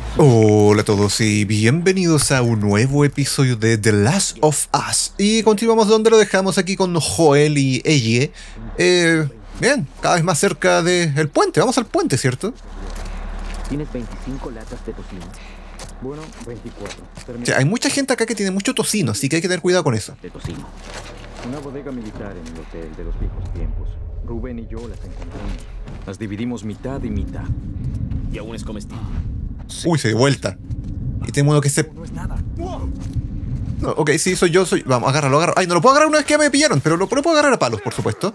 Hola a todos y bienvenidos a un nuevo episodio de The Last of Us. Y continuamos donde lo dejamos aquí con Joel y Ellie. Bien, cada vez más cerca del puente. Vamos al puente, ¿cierto? ¿Tienes 25 latas de tocino? Bueno, 24. O sea, hay mucha gente acá que tiene mucho tocino, así que hay que tener cuidado con eso. De tocino. Una bodega militar en el hotel de los viejos tiempos. Rubén y yo las encontramos. Las dividimos mitad y mitad. Y aún es comestible. Uy, se dio vuelta. Y tengo uno que se... No es nada. No, ok, sí, soy yo, soy... Vamos, agárralo. Ay, no lo puedo agarrar una vez que ya me pillaron, pero lo puedo agarrar a palos, por supuesto.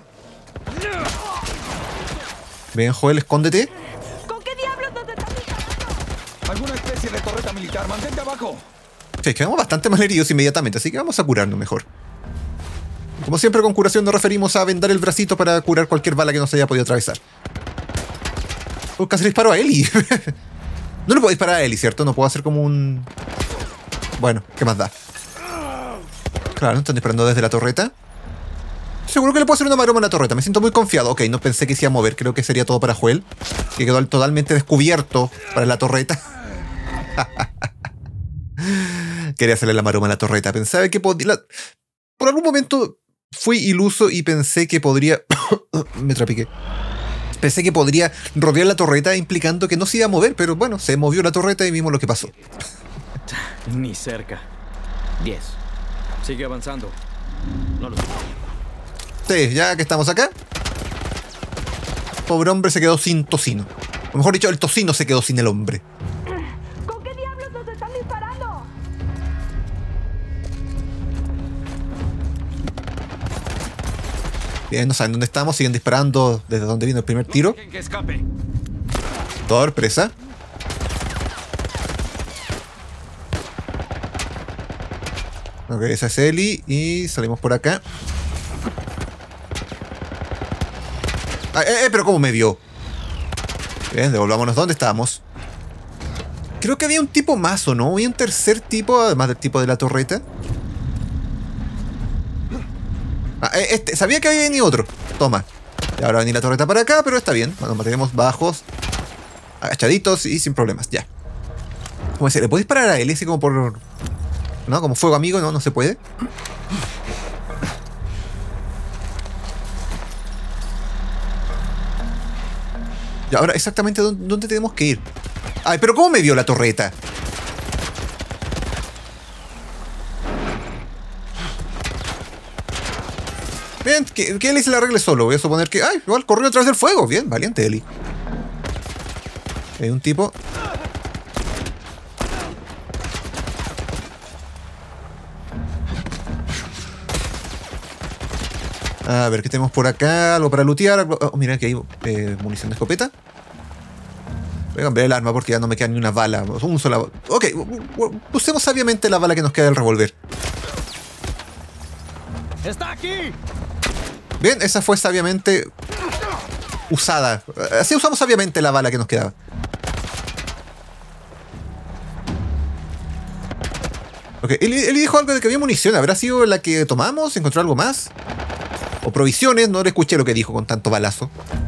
Ven, Joel, escóndete. ¿Con qué diablos nos están disparando? ¿Alguna especie de torreta militar? ¡Mantente abajo! Sí, quedamos bastante mal heridos inmediatamente, así que vamos a curarnos mejor. Como siempre, con curación nos referimos a vendar el bracito para curar cualquier bala que nos haya podido atravesar. Casi le disparo a Ellie. No le puedo disparar a Ellie, ¿cierto? No puedo hacer como un... Bueno, ¿qué más da? Claro, están disparando desde la torreta. Seguro que le puedo hacer una maroma a la torreta. Me siento muy confiado. Ok, no pensé que se iba a mover. Creo que sería todo para Joel, que quedó totalmente descubierto para la torreta. Quería hacerle la maroma a la torreta. Pensaba que podía... Por algún momento fui iluso y pensé que podría... Me trapiqué. Pensé que podría rodear la torreta implicando que no se iba a mover, pero bueno, se movió la torreta y vimos lo que pasó. Ni cerca. 10. Sigue avanzando. No lo sé. Sí, ya que estamos acá. Pobre hombre se quedó sin tocino. O mejor dicho, el tocino se quedó sin el hombre. ¿Con qué diablos nos están disparando? Bien, no saben dónde estamos, siguen disparando desde donde vino el primer tiro. Dejen que escape. Sorpresa. Ok, esa es Ellie y salimos por acá. Pero ¿cómo me vio? Bien, devolvámonos donde estábamos. Creo que había un tipo más, ¿o no? Había un tercer tipo, además del tipo de la torreta. Sabía que había venido otro. Toma. Y ahora va a venir la torreta para acá, pero está bien. Nos mantenemos bajos, agachaditos y sin problemas. Ya. ¿Cómo se le puede disparar a él? Así como por... ¿No? Como fuego amigo, ¿no? No se puede. Y ahora, exactamente, ¿dónde tenemos que ir? Ay, pero ¿cómo me vio la torreta? Bien, que Ellie se la arregle solo. Voy a suponer que... Ay, igual corrió atrás del fuego. Bien, valiente Ellie. Hay un tipo... A ver, ¿qué tenemos por acá? Algo para lootear. Oh, mira, que hay munición de escopeta. Voy a cambiar el arma porque ya no me queda ni una bala. Un solo... Ok, usemos sabiamente la bala que nos queda del revólver. ¡Está aquí! Bien, esa fue sabiamente usada. Así usamos sabiamente la bala que nos quedaba. Ok, él dijo algo de que había munición. ¿Habrá sido la que tomamos? ¿Encontró algo más? O provisiones. No le escuché lo que dijo con tanto balazo.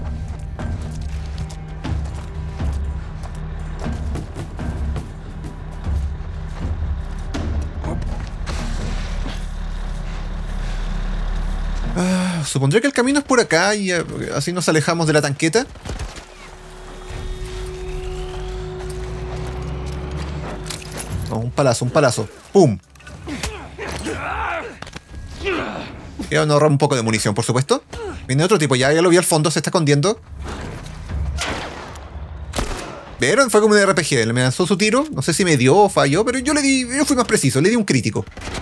Supondré que el camino es por acá y así nos alejamos de la tanqueta. Oh, un palazo, un palazo. ¡Pum! Y ahora nos ahorramos un poco de munición, por supuesto. Viene otro tipo, ya lo vi al fondo, se está escondiendo. ¿Vieron? Fue como un RPG. Le me lanzó su tiro. No sé si me dio o falló, pero yo fui más preciso, le di un crítico.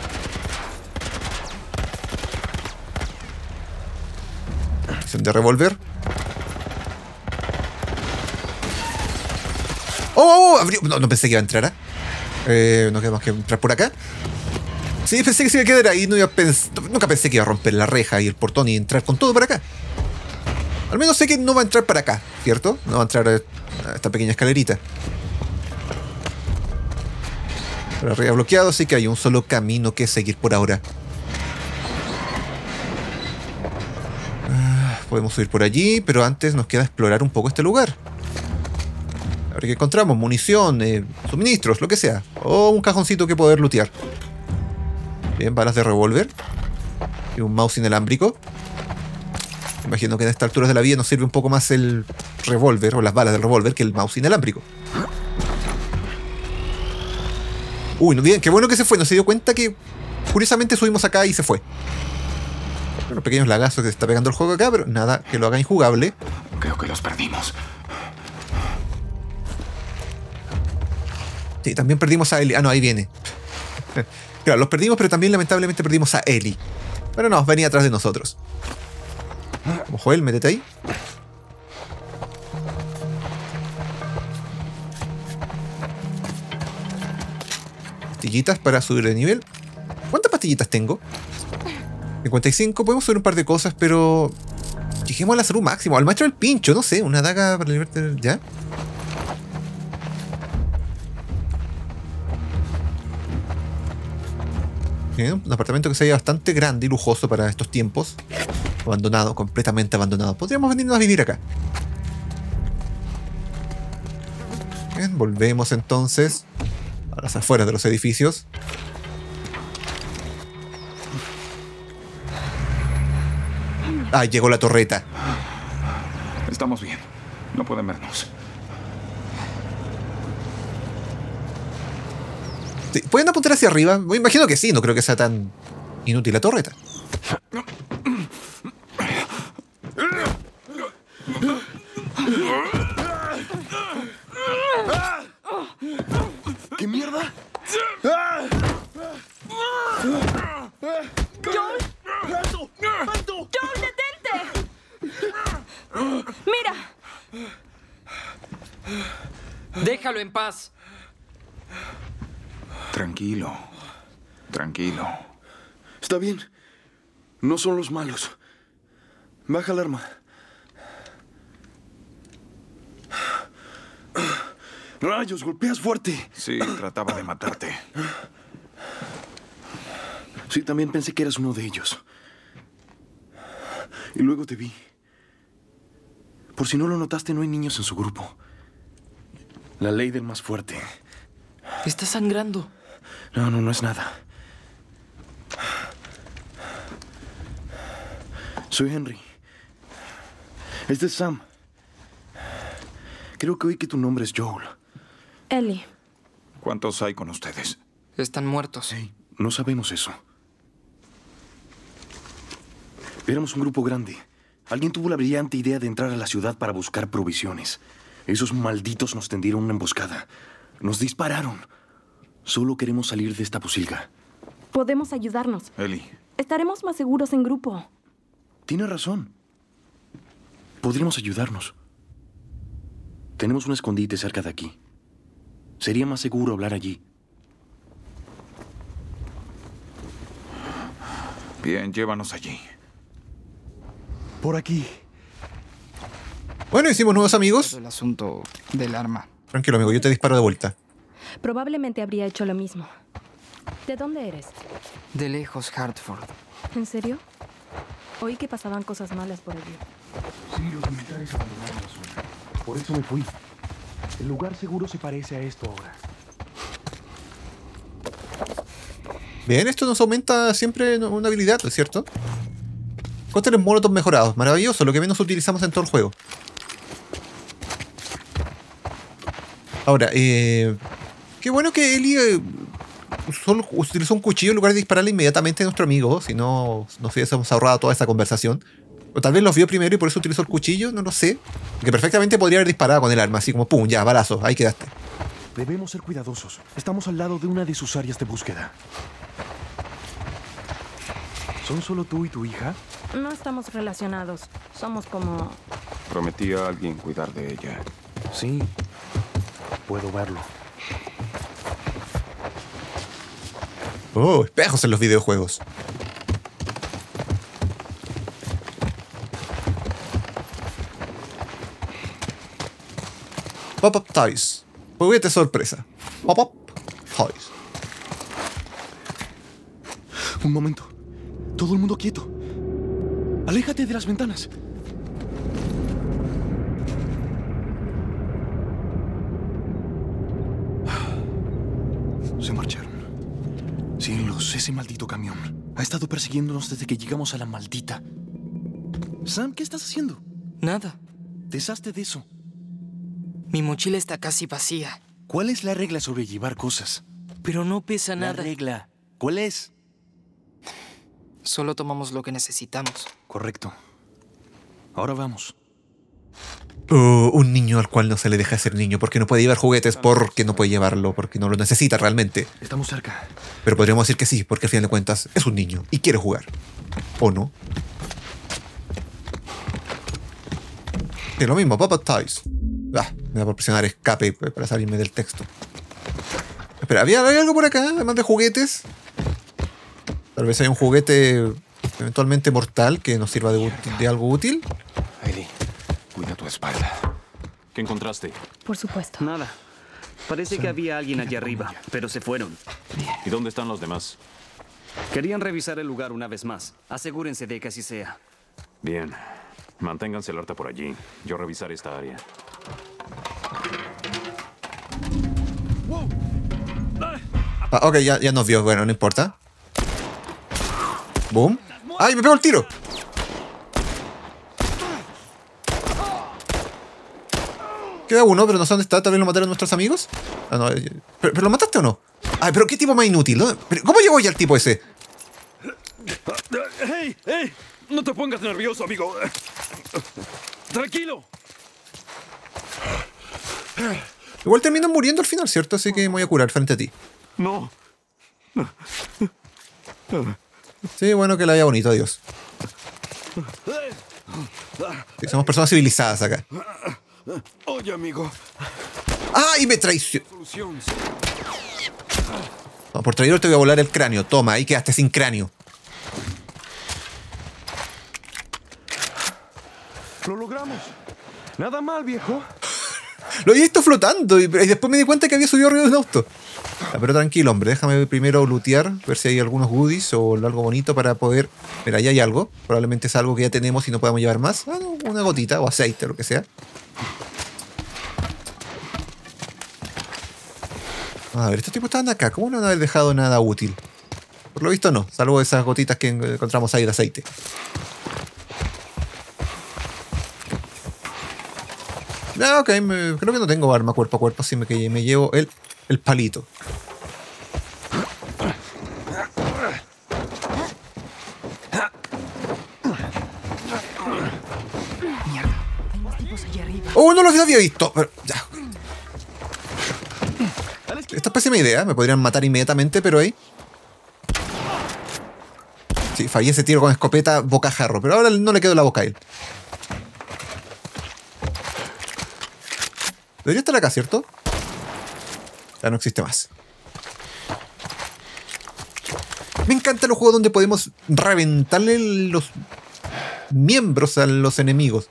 De revólver. ¡Oh! Abrió. No pensé que iba a entrar. No queda más que entrar por acá. Sí, pensé que se iba a quedar ahí. Nunca pensé que iba a romper la reja y el portón y entrar con todo para acá. Al menos sé que no va a entrar para acá, ¿cierto? No va a entrar a esta pequeña escalerita. Por arriba bloqueado, así que hay un solo camino que seguir por ahora. Podemos subir por allí, pero antes nos queda explorar un poco este lugar. A ver ver qué encontramos. Munición, suministros, lo que sea. O un cajoncito que poder lootear. Bien, balas de revólver. Y un mouse inalámbrico. Imagino que en estas alturas de la vida nos sirve un poco más el revólver o las balas del revólver que el mouse inalámbrico. Uy, no, bien, qué bueno que se fue. No se dio cuenta que curiosamente subimos acá y se fue. Unos pequeños lagazos que se está pegando el juego acá, pero nada que lo haga injugable. Creo que los perdimos. Sí, también perdimos a Ellie. Ah, no, ahí viene. Claro, los perdimos, pero también lamentablemente perdimos a Ellie. Pero no, venía atrás de nosotros. Como Joel, métete ahí. Pastillitas para subir de nivel. ¿Cuántas pastillitas tengo? 55. Podemos subir un par de cosas, pero... Lleguemos a la salud máximo. Al maestro del pincho, no sé. Una daga para libertad. ¿Ya? Bien, un apartamento que se ve bastante grande y lujoso para estos tiempos. Abandonado, completamente abandonado. Podríamos venirnos a vivir acá. Bien, volvemos entonces a las afueras de los edificios. Ah, llegó la torreta. Estamos bien. No pueden vernos. Sí, ¿pueden apuntar hacia arriba? Me imagino que sí, no creo que sea tan inútil la torreta. ¿Qué mierda? ¡Joel! ¡Alto! ¡Alto! ¡Joel, detente! ¡Mira! Déjalo en paz. Tranquilo. Tranquilo. Está bien. No son los malos. Baja el arma. ¡Rayos! ¡Golpeas fuerte! Sí, trataba de matarte. Sí, también pensé que eras uno de ellos. Y luego te vi. Por si no lo notaste, no hay niños en su grupo. La ley del más fuerte. Está sangrando. No es nada. Soy Henry. Este es Sam. Creo que oí que tu nombre es Joel. Ellie. ¿Cuántos hay con ustedes? Están muertos. Sí, no sabemos eso. Éramos un grupo grande. Alguien tuvo la brillante idea de entrar a la ciudad para buscar provisiones. Esos malditos nos tendieron una emboscada. Nos dispararon. Solo queremos salir de esta posilga. Podemos ayudarnos. Ellie. Estaremos más seguros en grupo. Tiene razón. Podríamos ayudarnos. Tenemos un escondite cerca de aquí. Sería más seguro hablar allí. Bien, llévanos allí. Por aquí. Bueno, hicimos nuevos amigos. El asunto del arma. Tranquilo, amigo, yo te disparo de vuelta. Probablemente habría hecho lo mismo. ¿De dónde eres? De lejos, Hartford. ¿En serio? Oí que pasaban cosas malas por allí. Sí, los militares abandonaron la zona. Por eso me fui. El lugar seguro se parece a esto ahora. Bien, esto nos aumenta siempre una habilidad, ¿no es cierto? Cócteles molotov mejorados. Maravilloso, lo que menos utilizamos en todo el juego. Ahora, qué bueno que Ellie solo utilizó un cuchillo en lugar de dispararle inmediatamente a nuestro amigo. Si no, nos hubiésemos ahorrado toda esta conversación. O tal vez los vio primero y por eso utilizó el cuchillo, no lo sé. Que perfectamente podría haber disparado con el arma, así como pum, ya, balazo, ahí quedaste. Debemos ser cuidadosos. Estamos al lado de una de sus áreas de búsqueda. ¿Son solo tú y tu hija? No estamos relacionados. Somos como... Prometí a alguien cuidar de ella. Sí. Puedo verlo. Oh, espejos en los videojuegos. Pop-up toys. Juguete sorpresa. Pop-up toys. Un momento. Todo el mundo quieto. Aléjate de las ventanas. Se marcharon. Cielos, ese maldito camión ha estado persiguiéndonos desde que llegamos a la maldita. Sam, ¿qué estás haciendo? Nada. Deshazte de eso. Mi mochila está casi vacía. ¿Cuál es la regla sobre llevar cosas? Pero no pesa La nada. regla. ¿Cuál es? Solo tomamos lo que necesitamos. Correcto. Ahora vamos. Un niño al cual no se le deja ser niño porque no puede llevar juguetes, porque no puede llevarlo, porque no lo necesita realmente. Estamos cerca. Pero podríamos decir que sí, porque al final de cuentas es un niño y quiere jugar. ¿O no? Es lo mismo, Papa Toys. Me da por presionar escape para salirme del texto. Espera, ¿había algo por acá, además de juguetes? Tal vez hay un juguete eventualmente mortal que nos sirva de algo útil. Ellie, cuida tu espalda. ¿Qué encontraste? Por supuesto. Nada. Parece que había alguien allá arriba, pero se fueron. ¿Y dónde están los demás? Querían revisar el lugar una vez más. Asegúrense de que así sea. Bien. Manténganse alerta por allí. Yo revisaré esta área. Ok, ya nos vio. Bueno, no importa. Boom. ¡Ay, me pegó el tiro! Queda uno, pero no sé dónde está. Tal vez lo mataron nuestros amigos. Ah, no. ¿Pero lo mataste o no? Ay, pero qué tipo más inútil, ¿no? ¿Cómo llegó ya el tipo ese? ¡Hey! ¡Hey! No te pongas nervioso, amigo. Tranquilo. Igual terminan muriendo al final, ¿cierto? Así que me voy a curar frente a ti. No. Sí, bueno, que la haya bonito, adiós. Sí, somos personas civilizadas acá. Oye, amigo. ¡Ah! Y me traicionó. Solución. No, por traidor te voy a volar el cráneo. Toma, ahí quedaste sin cráneo. Lo logramos. Nada mal, viejo. Lo había visto flotando y después me di cuenta que había subido arriba de un auto. Pero tranquilo, hombre, déjame primero lootear, ver si hay algunos goodies o algo bonito para poder... Mira, ahí hay algo. Probablemente es algo que ya tenemos y no podemos llevar más. Ah, no, una gotita o aceite, lo que sea. A ver, estos tipos estaban acá. ¿Cómo no han haber dejado nada útil? Por lo visto no, salvo esas gotitas que encontramos ahí de aceite. Ah, ok, creo que no tengo arma cuerpo a cuerpo, así que me llevo el palito. Mierda. Hay más tipos allá arriba. ¡Oh, no los había visto! Pero, ya. Esta es pésima idea, me podrían matar inmediatamente, pero ahí... Sí, fallé ese tiro con escopeta bocajarro, pero ahora no le quedó la boca a él. Debería estar acá, ¿cierto? Ya no existe más. Me encantan los juegos donde podemos reventarle los miembros a los enemigos.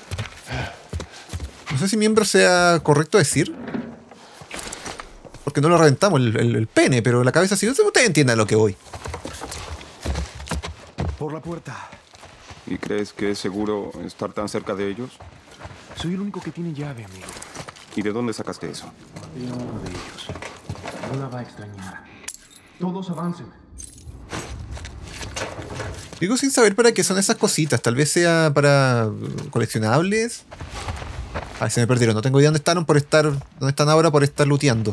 No sé si miembro sea correcto decir. Porque no lo reventamos el pene, pero la cabeza sí. Ustedes entiendan lo que voy. Por la puerta. ¿Y crees que es seguro estar tan cerca de ellos? Soy el único que tiene llave, amigo. ¿Y de dónde sacaste eso? Y uno de ellos. No la va a extrañar. Todos avancen. Digo sin saber para qué son esas cositas. Tal vez sea para coleccionables. Ay, se me perdieron. No tengo idea dónde están ahora por estar looteando.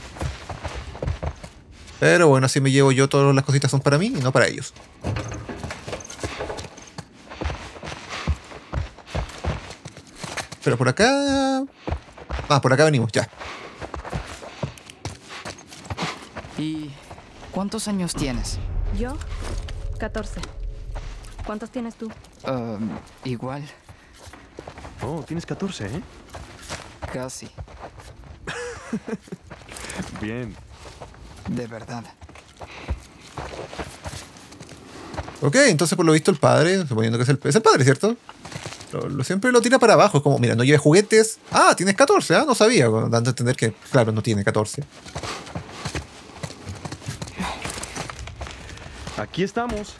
Pero bueno, así me llevo yo. Todas las cositas son para mí y no para ellos. Pero por acá... Ah, por acá venimos, ya. ¿Y cuántos años tienes? ¿Yo? 14. ¿Cuántos tienes tú? Igual, Oh, tienes 14, ¿eh? casi. Bien. De verdad. Ok, entonces por lo visto el padre, suponiendo que es el padre, ¿cierto? Siempre lo tira para abajo. Es como, mira, no lleves juguetes. Ah, tienes 14, no sabía. Dando a entender que, claro, no tiene 14. Aquí estamos.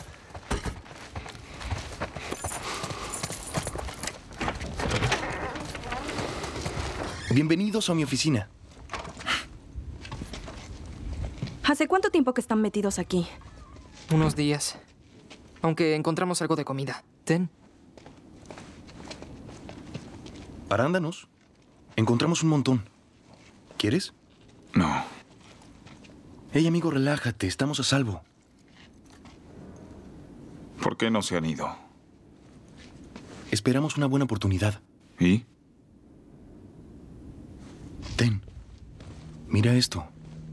Bienvenidos a mi oficina. ¿Hace cuánto tiempo que están metidos aquí? Unos días. Aunque encontramos algo de comida. Ten. Arándanos. Encontramos un montón. ¿Quieres? No. Hey, amigo, relájate. Estamos a salvo. ¿Por qué no se han ido? Esperamos una buena oportunidad. ¿Y? Ten. Mira esto.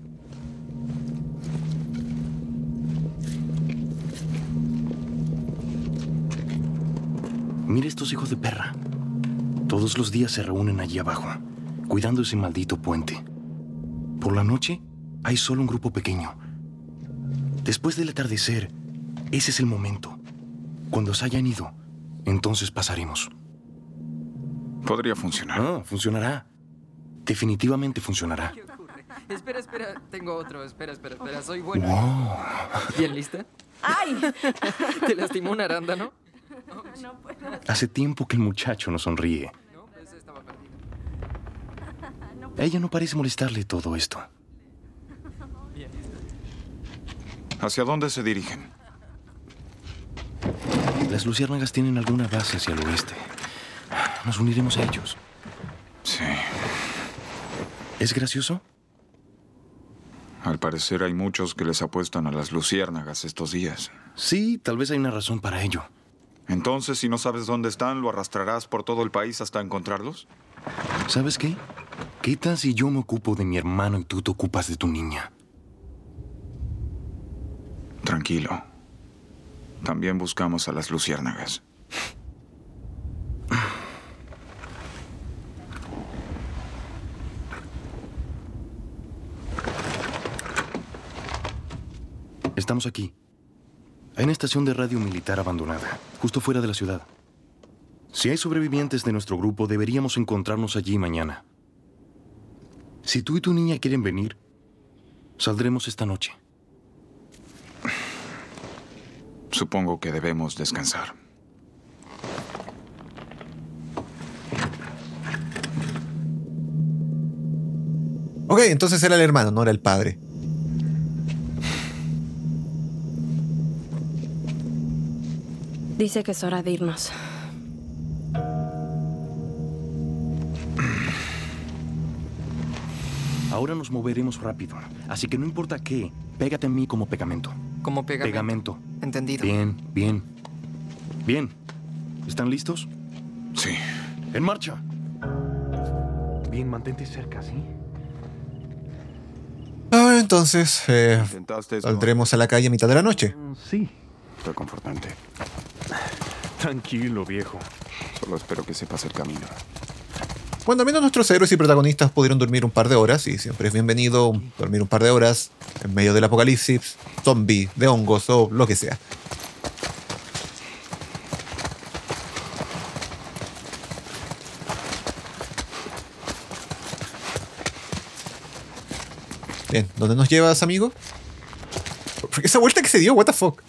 Mira estos hijos de perra. Todos los días se reúnen allí abajo, cuidando ese maldito puente. Por la noche, hay solo un grupo pequeño. Después del atardecer, ese es el momento. Cuando se hayan ido, entonces pasaremos. Podría funcionar. Ah, funcionará. Definitivamente funcionará. Espera. Tengo otro. Espera. Soy buena. Wow. ¿Bien lista? ¡Ay! ¿Te lastimó un arándano? Hace tiempo que el muchacho no sonríe. No, ese estaba perdido. A ella no parece molestarle todo esto. ¿Hacia dónde se dirigen? Las luciérnagas tienen alguna base hacia el oeste. Nos uniremos a ellos. Sí. ¿Es gracioso? Al parecer hay muchos que les apuestan a las luciérnagas estos días. Sí, tal vez hay una razón para ello. Entonces, si no sabes dónde están, ¿lo arrastrarás por todo el país hasta encontrarlos? ¿Sabes qué? ¿Qué tal si yo me ocupo de mi hermano y tú te ocupas de tu niña? Tranquilo. También buscamos a las luciérnagas. Estamos aquí. Hay una estación de radio militar abandonada, justo fuera de la ciudad. Si hay sobrevivientes de nuestro grupo, deberíamos encontrarnos allí mañana. Si tú y tu niña quieren venir, saldremos esta noche. Supongo que debemos descansar. Ok, entonces era el hermano, no era el padre. Dice que es hora de irnos. Ahora nos moveremos rápido, así que no importa qué, pégate a mí como pegamento. Como pegamento. Pegamento. Entendido. Bien. Bien. ¿Están listos? Sí. ¡En marcha! Bien, mantente cerca, ¿sí? Ah, entonces, ¿Intentaste eso? saldremos a la calle a mitad de la noche. Sí. Reconfortante. Tranquilo, viejo. Solo espero que sepas el camino. Bueno, al menos nuestros héroes y protagonistas pudieron dormir un par de horas, y siempre es bienvenido dormir un par de horas en medio del apocalipsis, zombie, de hongos o lo que sea. Bien, ¿dónde nos llevas, amigo? Porque esa vuelta que se dio, what the fuck.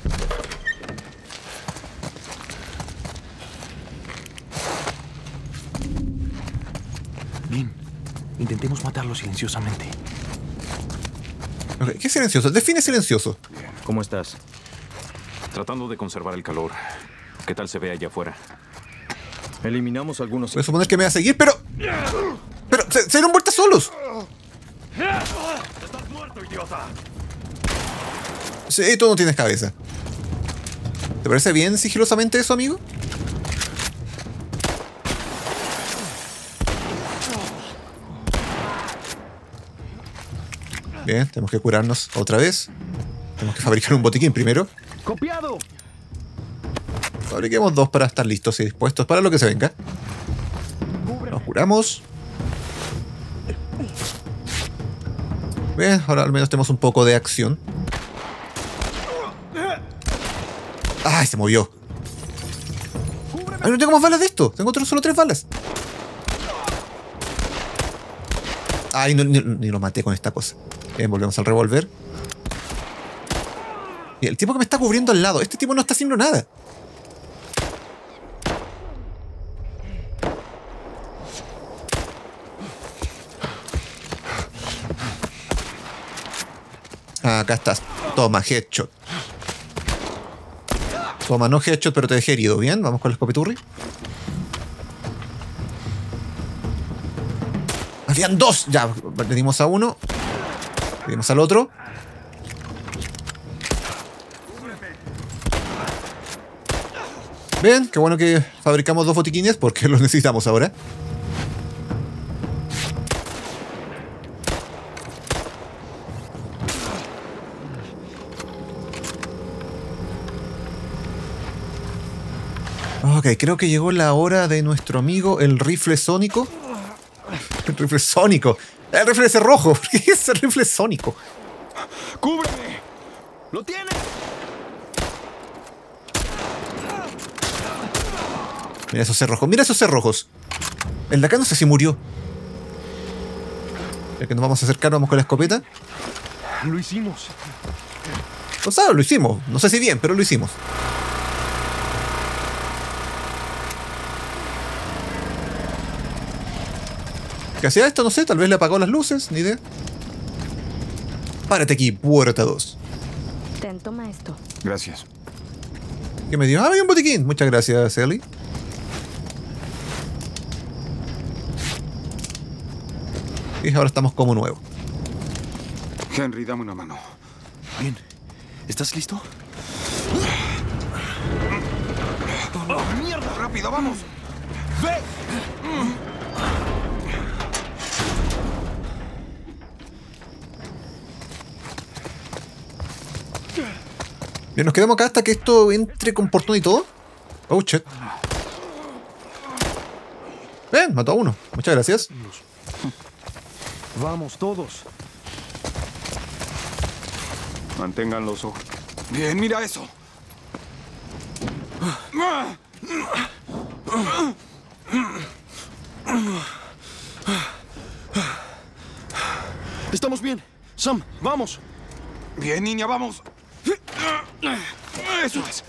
Bien. Intentemos matarlo silenciosamente. Ok, ¿qué es silencioso? Define silencioso. ¿Cómo estás? Tratando de conservar el calor. ¿Qué tal se ve allá afuera? Eliminamos algunos... Voy a suponer que me va a seguir, pero... Pero, se dieron vueltas solos. ¡Estás muerto, idiota! Sí, tú no tienes cabeza. ¿Te parece bien sigilosamente eso, amigo? Bien, tenemos que curarnos otra vez. Tenemos que fabricar un botiquín primero. ¡Copiado! Fabriquemos 2 para estar listos y dispuestos para lo que se venga. Nos curamos. Bien, ahora al menos tenemos un poco de acción. ¡Ay, se movió! ¡Ay, no tengo más balas de esto! Tengo solo 3 balas. ¡Ay, ni lo maté con esta cosa! Bien, volvemos al revólver. Y el tipo que me está cubriendo al lado. Este tipo no está haciendo nada. Acá estás. Toma, headshot. Toma, no headshot, pero te dejé herido. Bien, vamos con la escopeturri. Habían dos. Ya, le dimos a uno. Le dimos al otro. Bien, qué bueno que fabricamos 2 botiquines porque los necesitamos ahora. Ok, creo que llegó la hora de nuestro amigo el rifle sónico. El rifle sónico. El rifle ese rojo. ¿Por qué es el rifle sónico? ¡Cúbreme! ¡Lo tiene! Mira esos cerrojos. Mira esos cerrojos. El de acá no sé si murió. Ya que nos vamos a acercar, vamos con la escopeta. Lo hicimos. O sea, lo hicimos. No sé si bien, pero lo hicimos. ¿Qué hacía esto? No sé, tal vez le apagó las luces, ni idea. Párate aquí, puerta 2. Ten, toma esto. Gracias. ¿Qué me dio? Ah, hay un botiquín. Muchas gracias, Ellie. Y ahora estamos como nuevo. Henry, dame una mano. Bien. ¿Estás listo? ¡Oh, mierda! ¡Rápido, vamos! ¡Ve! Bien, nos quedamos acá hasta que esto entre con portón y todo. Oh, shit. Bien, mató a uno. Muchas gracias. Vamos, todos. Mantengan los ojos. Bien, mira eso. Estamos bien. Sam, vamos. Bien, niña, vamos. Eso es.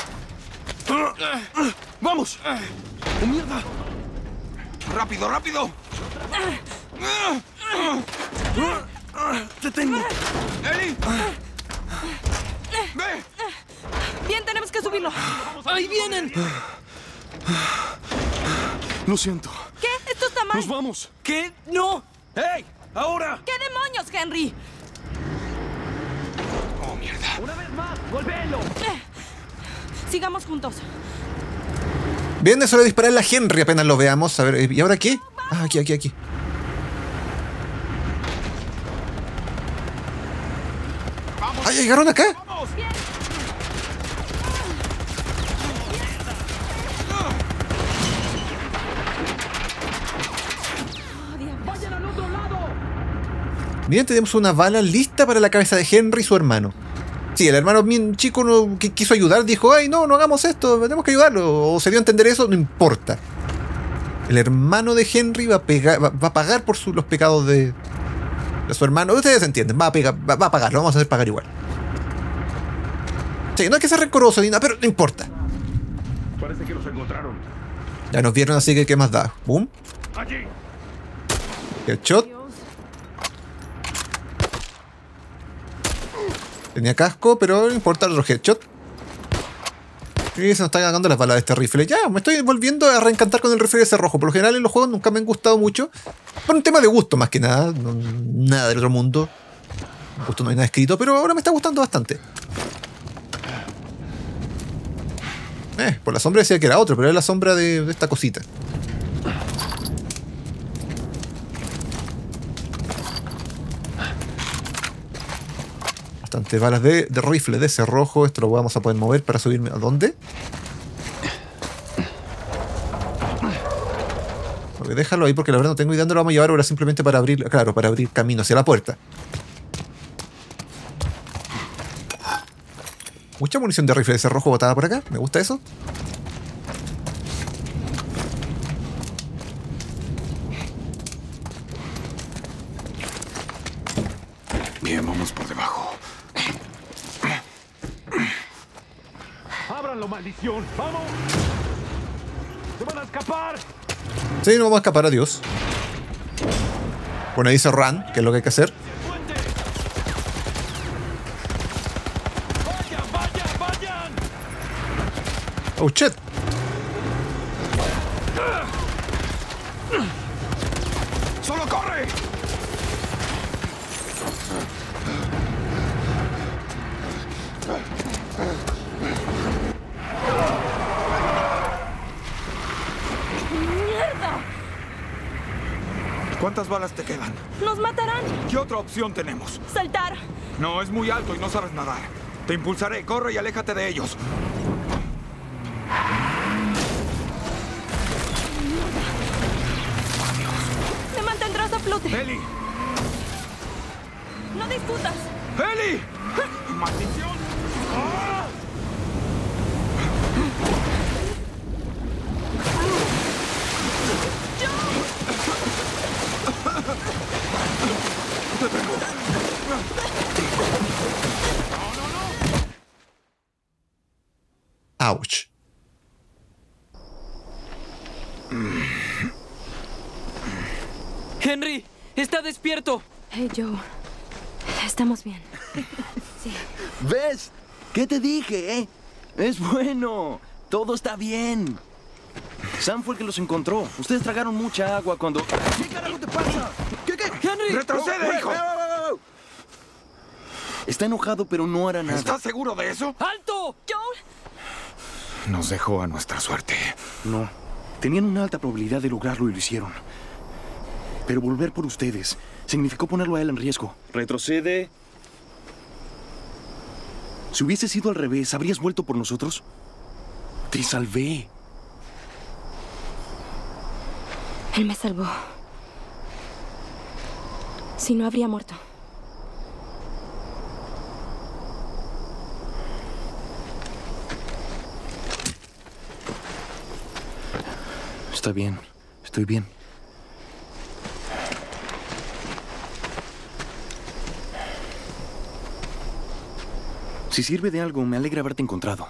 ¡Vamos! ¡Oh, mierda! ¡Rápido, rápido! ¡Te tengo! ¡Ellie! ¡Ve! Bien, tenemos que subirlo. ¡Ahí vienen! Lo siento. ¿Qué? Esto está mal. ¡Nos vamos! ¿Qué? ¡No! ¡Hey! ¡Ahora! ¿Qué demonios, Henry? ¡Oh, mierda! ¡Una vez más! ¡Golpéenlo! Sigamos juntos. Bien, es hora de dispararle a Henry apenas lo veamos. A ver, ¿y ahora qué? Ah, aquí. ¡Ay, llegaron acá! ¡Vayan al otro lado! Bien, tenemos una bala lista para la cabeza de Henry y su hermano. Sí, el hermano bien chico que quiso ayudar, dijo, ay, no hagamos esto, tenemos que ayudarlo. O se dio a entender eso, no importa. El hermano de Henry va a pagar por los pecados de su hermano. Ustedes entienden, va a pagar, lo vamos a hacer pagar igual. Sí, no hay que ser rencoroso ni nada, pero no importa. Parece que los encontraron. Ya nos vieron, así que ¿qué más da? Boom. Allí. Headshot. Tenía casco, pero no importa, otro headshot. Y se nos están ganando las balas de este rifle. Ya, me estoy volviendo a reencantar con el rifle ese rojo. Por lo general en los juegos nunca me han gustado mucho. Por un tema de gusto más que nada. Nada del otro mundo. Justo no hay nada escrito, pero ahora me está gustando bastante. Por la sombra decía que era otro, pero es la sombra de esta cosita. Bastantes balas de rifle de ese rojo. Esto lo vamos a poder mover para subirme. ¿A dónde? Ok, déjalo ahí porque la verdad no tengo idea dónde lo vamos a llevar ahora, simplemente para abrir, claro, para abrir camino hacia la puerta. Mucha munición de rifle de ese rojo botada por acá. Me gusta eso. Bien, vamos por debajo. ¡Ábranlo, maldición! ¡Vamos! ¡Se van a escapar! Sí, no vamos a escapar, adiós. Bueno, ahí dice run, que es lo que hay que hacer. Oh, shit. ¡Solo corre! ¡Mierda! ¿Cuántas balas te quedan? ¡Nos matarán! ¿Qué otra opción tenemos? ¡Saltar! No, es muy alto y no sabes nadar. Te impulsaré. Corre y aléjate de ellos. ¡Me mantendrás a flote! ¡Ellie! ¡No discutas! ¡Ellie! ¡Maldición! ¡Ah! Ouch. ¡Henry! ¡Está despierto! Hey, Joe. Estamos bien. ¿Ves? ¿Qué te dije, Es bueno. Todo está bien. Sam fue el que los encontró. Ustedes tragaron mucha agua cuando... ¿Qué carajo te pasa? ¿Qué? ¡Henry! ¡Retrocede, hijo! Está enojado, pero no hará nada. ¿Estás seguro de eso? ¡Alto! Joe. Nos dejó a nuestra suerte. No. Tenían una alta probabilidad de lograrlo y lo hicieron. Pero volver por ustedes significó ponerlo a él en riesgo. Retrocede. Si hubiese sido al revés, ¿habrías vuelto por nosotros? Te salvé. Él me salvó. Si no, habría muerto. Está bien. Estoy bien. Si sirve de algo, me alegra haberte encontrado.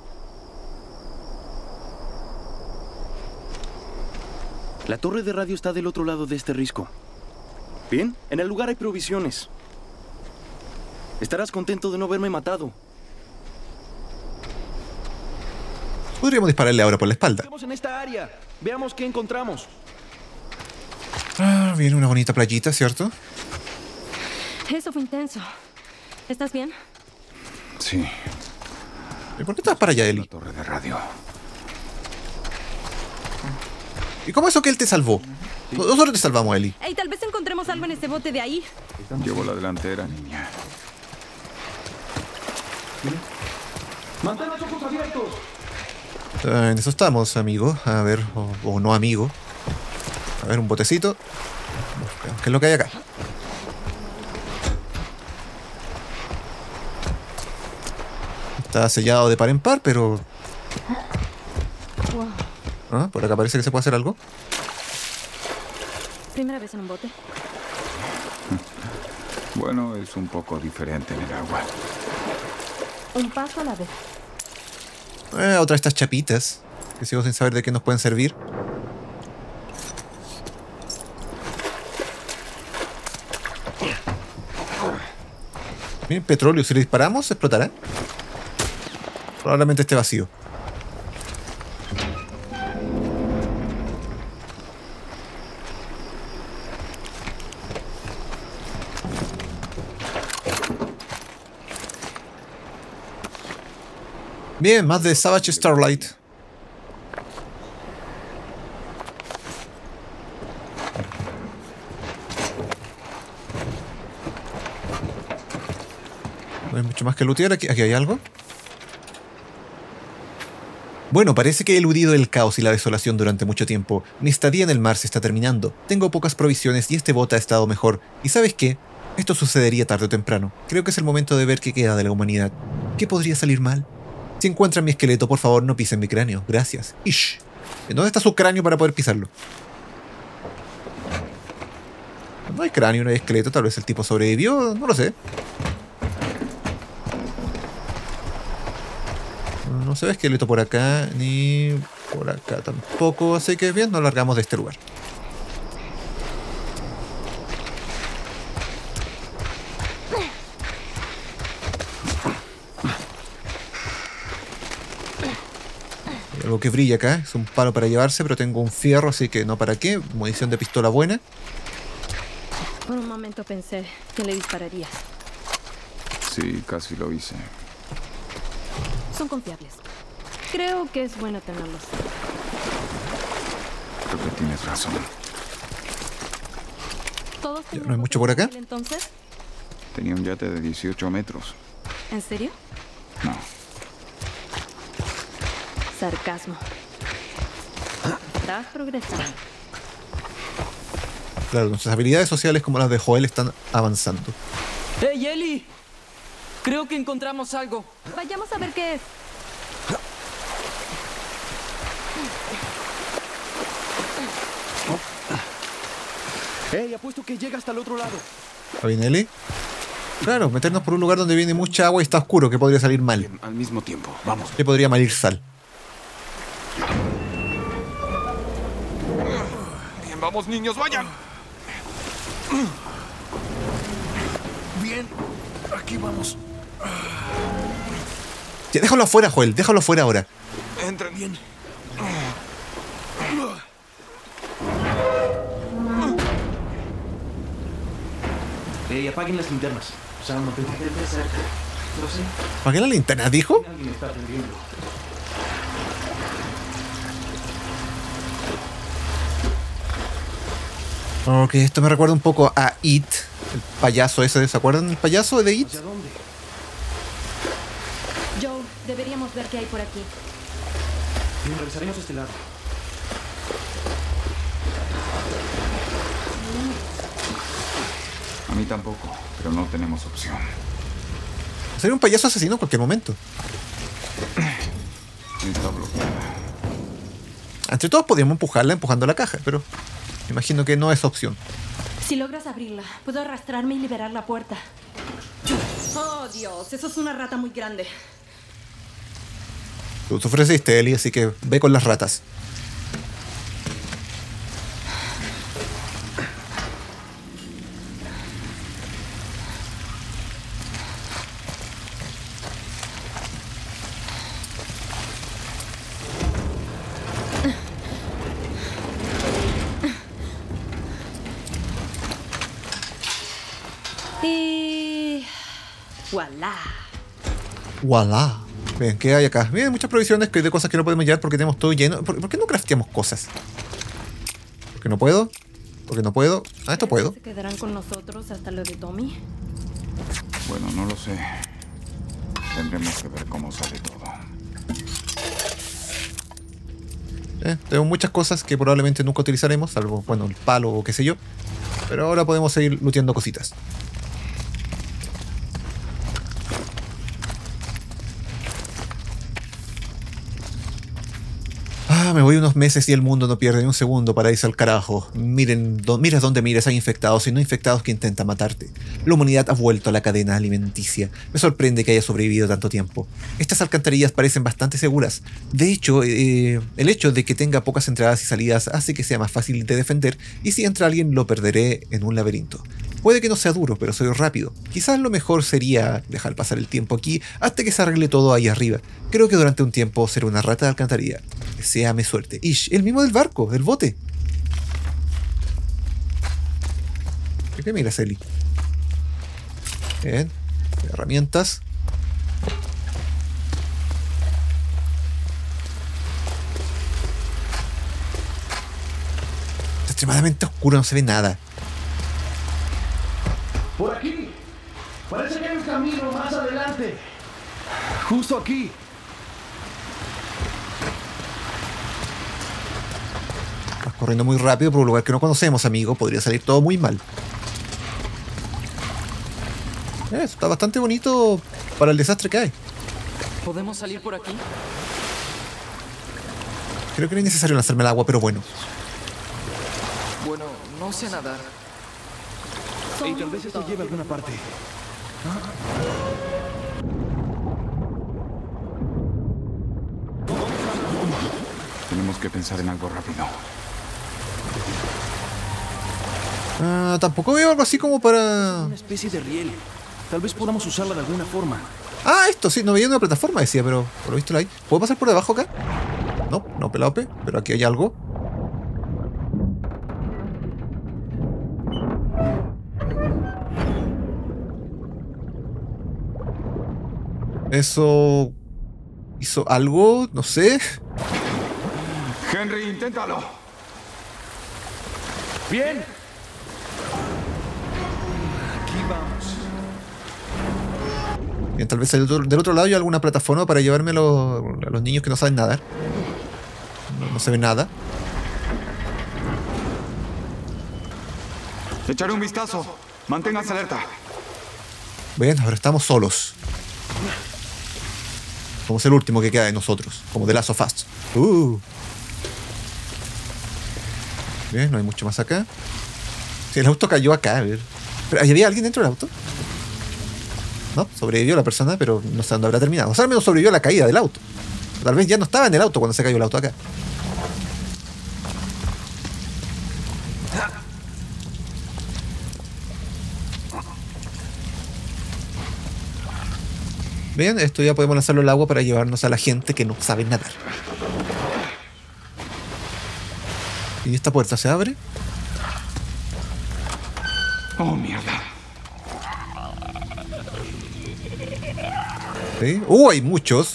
La torre de radio está del otro lado de este risco. Bien, en el lugar hay provisiones. Estarás contento de no haberme matado. Podríamos dispararle ahora por la espalda. Estamos en esta área. Veamos qué encontramos. Ah, viene una bonita playita, ¿cierto? Eso fue intenso. ¿Estás bien? Sí, ¿Y por qué estás para allá, la Ellie? torre de radio. ¿Y cómo eso que él te salvó? Nosotros te salvamos, Ellie. Hey, tal vez encontremos algo en ese bote de ahí. Llevo la delantera, niña. ¡Mantén los ojos abiertos! En eso estamos, amigo. A ver, o no amigo. A ver, un botecito. ¿Qué es lo que hay acá? Está sellado de par en par, pero... Wow. ¿Ah? Por acá parece que se puede hacer algo. Primera vez en un bote. Bueno, es un poco diferente en el agua. Un paso a la vez. Otra de estas chapitas. Que sigo sin saber de qué nos pueden servir. Miren, petróleo. Si le disparamos, explotará. Probablemente esté vacío. Bien, más de Savage Starlight. No hay mucho más que lootear. Aquí hay algo. Bueno, parece que he eludido el caos y la desolación durante mucho tiempo. Mi estadía en el mar se está terminando. Tengo pocas provisiones y este bote ha estado mejor. ¿Y sabes qué? Esto sucedería tarde o temprano. Creo que es el momento de ver qué queda de la humanidad. ¿Qué podría salir mal? Si encuentran mi esqueleto, por favor, no pisen mi cráneo. Gracias. Ish. ¿Dónde está su cráneo para poder pisarlo? No hay cráneo, no hay esqueleto. Tal vez el tipo sobrevivió. No lo sé. No se ve esqueleto por acá, ni por acá tampoco. Así que bien, nos largamos de este lugar. Algo que brilla acá. Es un palo para llevarse, pero tengo un fierro, así que no para qué. Munición de pistola buena. Por un momento pensé que le dispararías. Sí, casi lo hice. Son confiables. Creo que es bueno tenerlos. Creo que tienes razón. ¿Todos Ya, ¿no hay mucho por acá? entonces? Tenía un yate de 18 metros. ¿En serio? No. Sarcasmo. Estás progresando. Claro, nuestras habilidades sociales como las de Joel están avanzando. ¡Hey, Ellie! Creo que encontramos algo. Vayamos a ver qué es. Hey, apuesto que llega hasta el otro lado. ¿Está bien, Eli? Claro, meternos por un lugar donde viene mucha agua y está oscuro, que podría salir mal. Bien, al mismo tiempo. Vamos. Que podría malir sal. Bien, vamos, niños, vayan. Bien. Aquí vamos. Ya, déjalo afuera, Joel, déjalo afuera ahora. Entren bien. Hey, apaguen las linternas. Sam, no te dejes cerca. No sé. ¿Para qué la linterna, dijo? Alguien está prendiendo. Ok, esto me recuerda un poco a It, el payaso ese, ¿se acuerdan del payaso de It? ¿Hacia dónde? Joe, deberíamos ver qué hay por aquí. Bien, revisaremos este lado. A mí tampoco, pero no tenemos opción. Sería un payaso asesino en cualquier momento. Está bloqueada. Entre todos podríamos empujarla empujando la caja, pero me imagino que no es opción. Si logras abrirla, puedo arrastrarme y liberar la puerta. Oh, Dios, eso es una rata muy grande. Tú te ofreciste, Eli, así que ve con las ratas. Y... ¡Voilá! ¡Voilá! Bien, ¿qué hay acá? Bien, muchas provisiones que de cosas que no podemos llevar porque tenemos todo lleno. ¿Por qué no crafteamos cosas? ¿Porque no puedo? ¿Porque no puedo? Ah, esto puedo. ¿Se quedarán con nosotros hasta lo de Tommy? Bueno, no lo sé. Tendremos que ver cómo sale todo. Tenemos muchas cosas que probablemente nunca utilizaremos, salvo, bueno, el palo o qué sé yo. Pero ahora podemos seguir looteando cositas. Me voy unos meses y el mundo no pierde ni un segundo para irse al carajo. Mires donde mires, hay infectados y no infectados que intentan matarte. La humanidad ha vuelto a la cadena alimenticia. Me sorprende que haya sobrevivido tanto tiempo. Estas alcantarillas parecen bastante seguras. De hecho, el hecho de que tenga pocas entradas y salidas hace que sea más fácil de defender, y si entra alguien lo perderé en un laberinto. Puede que no sea duro, pero soy rápido. Quizás lo mejor sería dejar pasar el tiempo aquí hasta que se arregle todo ahí arriba. Creo que durante un tiempo seré una rata de alcantarilla. Deséame suerte. Ish, el mismo del barco, del bote. ¿Qué miras, Eli? Bien. Herramientas. Está extremadamente oscuro, no se ve nada. ¡Por aquí! Parece que hay un camino más adelante. Justo aquí. Vas corriendo muy rápido por un lugar que no conocemos, amigo. Podría salir todo muy mal. Está bastante bonito para el desastre que hay. ¿Podemos salir por aquí? Creo que no es necesario lanzarme al agua, pero bueno. Bueno, no sé nadar. Y tal vez esto lleve a alguna parte. Tenemos que pensar en algo rápido. Tampoco veo algo así como para... Una especie de riel. Tal vez podamos usarla de alguna forma. Ah, esto sí, no veía una plataforma, decía, pero por lo visto la hay. ¿Puedo pasar por debajo acá? No, no pelope, pero aquí hay algo. Eso... ¿hizo algo? No sé. Henry, inténtalo. Bien. Aquí vamos. Bien, tal vez del otro lado hay alguna plataforma para llevarme a los niños que no saben nadar. No se ve nada. Echaré un vistazo. Manténganse alerta. Bien, ahora estamos solos. Somos el último que queda de nosotros. Como de Last of Us. Bien, no hay mucho más acá. Sí, el auto cayó acá, a ver. ¿Pero había alguien dentro del auto? No, sobrevivió la persona, pero no sé dónde habrá terminado. O sea, al menos sobrevivió a la caída del auto. Tal vez ya no estaba en el auto cuando se cayó el auto acá. Bien, esto ya podemos lanzarlo al agua para llevarnos a la gente que no sabe nadar. ¿Y esta puerta se abre? Oh, mierda. ¿Sí? Hay muchos.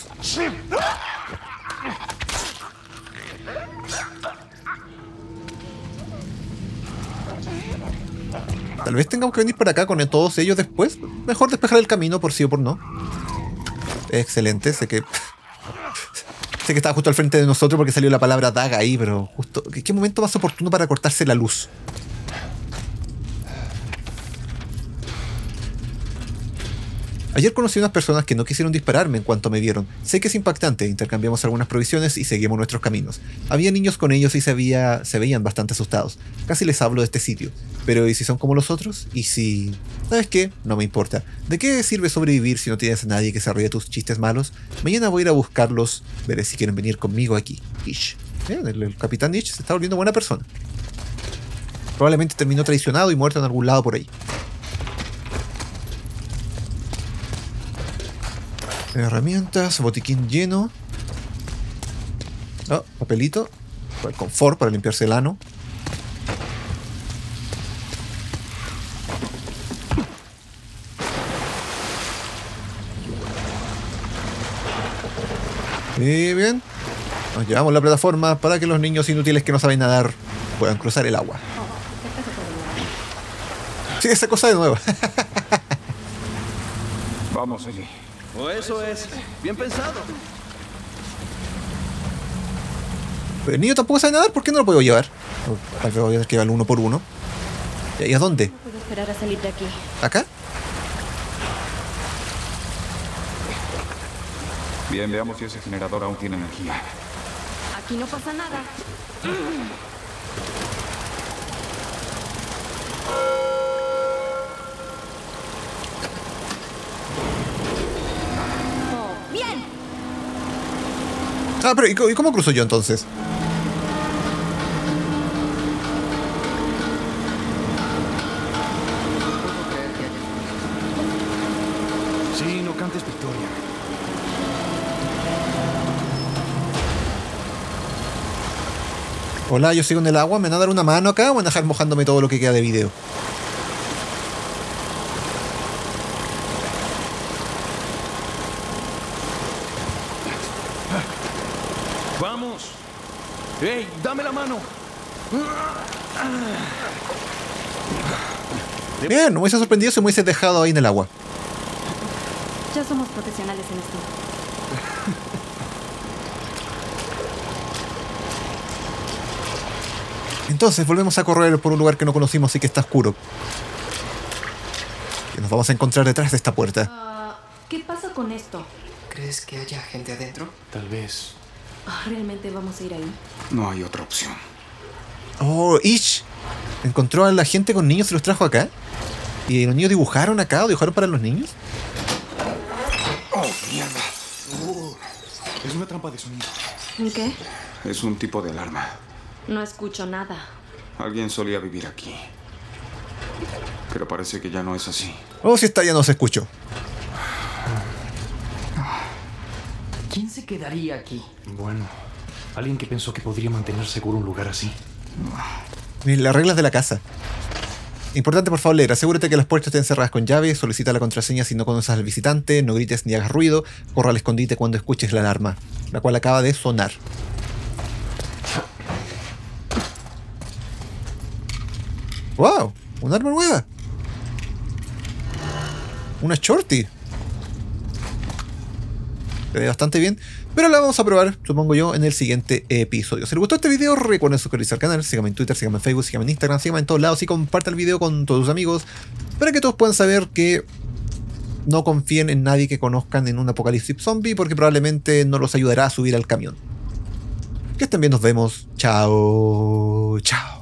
Tal vez tengamos que venir para acá con todos ellos después. Mejor despejar el camino por sí o por no. Excelente, sé que estaba justo al frente de nosotros porque salió la palabra daga ahí, pero justo... ¿Qué momento más oportuno para cortarse la luz? Ayer conocí unas personas que no quisieron dispararme en cuanto me vieron. Sé que es impactante, intercambiamos algunas provisiones y seguimos nuestros caminos. Había niños con ellos y se veían bastante asustados. Casi les hablo de este sitio. Pero ¿y si son como los otros? ¿Y si...? ¿Sabes qué? No me importa. ¿De qué sirve sobrevivir si no tienes a nadie que se ríe de tus chistes malos? Mañana voy a ir a buscarlos. Veré si quieren venir conmigo aquí. Ish. El capitán Ish se está volviendo buena persona. Probablemente terminó traicionado y muerto en algún lado por ahí. Herramientas, botiquín lleno. Papelito. El confort para limpiarse el ano. Y bien. Nos llevamos la plataforma para que los niños inútiles que no saben nadar puedan cruzar el agua. Sí, esa cosa de nuevo. Vamos, Eli. Eso es. Bien pensado. El niño tampoco sabe nadar, ¿por qué no lo puedo llevar? Tal vez voy a tener que llevarlo uno por uno. ¿Y a dónde? No puedo esperar a salir de aquí. ¿Acá? Bien, veamos si ese generador aún tiene energía. Aquí no pasa nada. Oh, bien. Pero ¿y cómo cruzo yo entonces? Sí, no cantes victoria. Hola, yo sigo en el agua. ¿Me van a dar una mano acá o van a dejar mojándome todo lo que queda de video? ¡Vamos! ¡Ey, dame la mano! Bien, no me hubiese sorprendido si me hubiese dejado ahí en el agua. Ya somos profesionales en esto. Entonces volvemos a correr por un lugar que no conocimos y que está oscuro. Y nos vamos a encontrar detrás de esta puerta. ¿Qué pasa con esto? ¿Crees que haya gente adentro? Tal vez. ¿Realmente vamos a ir ahí? No hay otra opción. Oh, Ish encontró a la gente con niños y los trajo acá. ¿Y los niños dibujaron acá o dibujaron para los niños? ¡Oh, mierda! Es una trampa de sonido. ¿Qué? Es un tipo de alarma. No escucho nada. Alguien solía vivir aquí. Pero parece que ya no es así. Oh, si está ya no se escuchó. ¿Quién se quedaría aquí? Bueno, Alguien que pensó que podría mantener seguro un lugar así. Miren, las reglas de la casa. Importante, por favor, leer. Asegúrate que las puertas estén cerradas con llave. Solicita la contraseña si no conoces al visitante. No grites ni hagas ruido. Corra al escondite cuando escuches la alarma, la cual acaba de sonar. ¡Wow! Un arma nueva. Una shorty. Se ve bastante bien. Pero la vamos a probar, supongo yo, en el siguiente episodio. Si les gustó este video, recuerden suscribirse al canal. Síganme en Twitter, síganme en Facebook, síganme en Instagram, síganme en todos lados y compartan el video con todos sus amigos. Para que todos puedan saber que no confíen en nadie que conozcan en un apocalipsis zombie, porque probablemente no los ayudará a subir al camión. Que estén bien, nos vemos. Chao. Chao.